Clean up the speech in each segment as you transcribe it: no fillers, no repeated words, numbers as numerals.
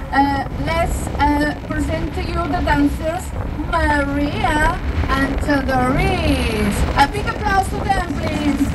Let's present to you the dancers Maria and Doris. A big applause to them, please.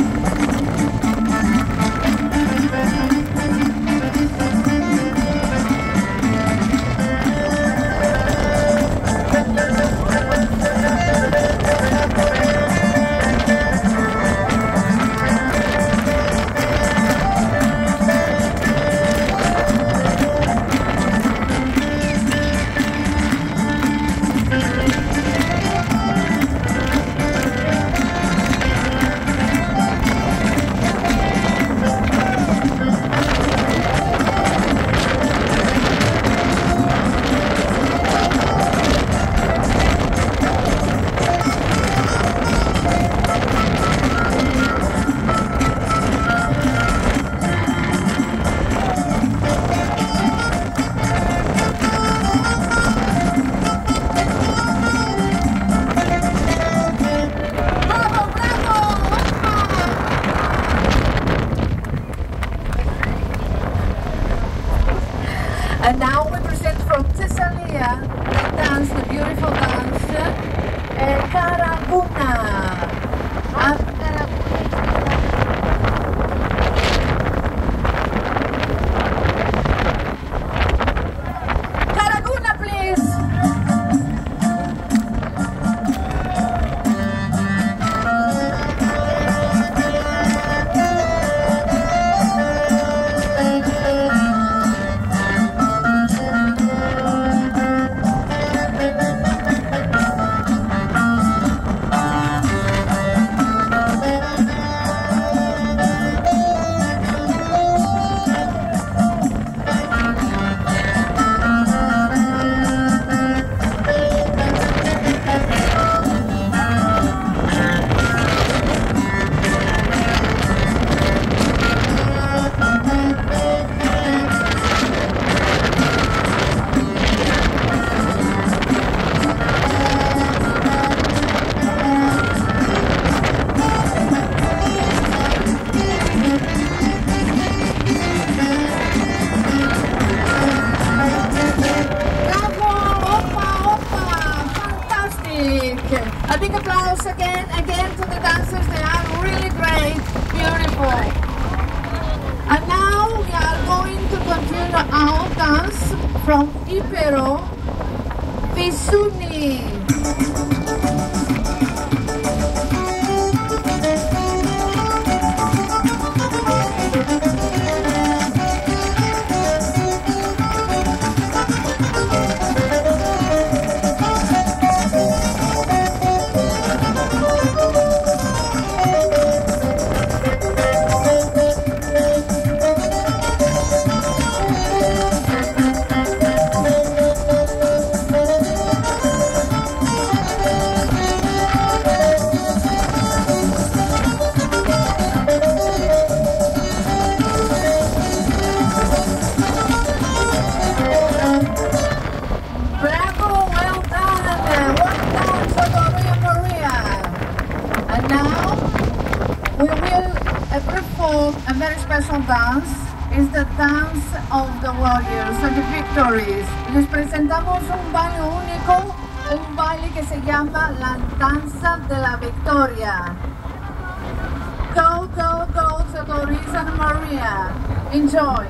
And now we present from Thessalia the dance, the beautiful dance, Karaguna. Karaguna, please. A big applause again to the dancers. They are really great, beautiful. And now we are going to continue our dance from Ipero, Visuni. A very special dance is the dance of the warriors and the victories. Les presentamos un baile único, un baile que se llama la danza de la victoria. Go, go, go to Doris and Maria. Enjoy.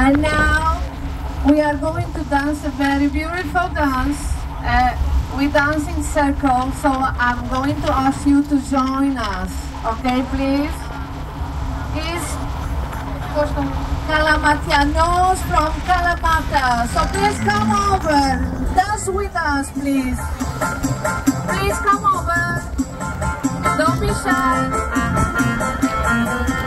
And now we are going to dance a very beautiful dance. We dance in circles, so I'm going to ask you to join us. Okay, please? It's Kalamatianos from Kalamata. So please come over. Dance with us, please. Please come over. Don't be shy.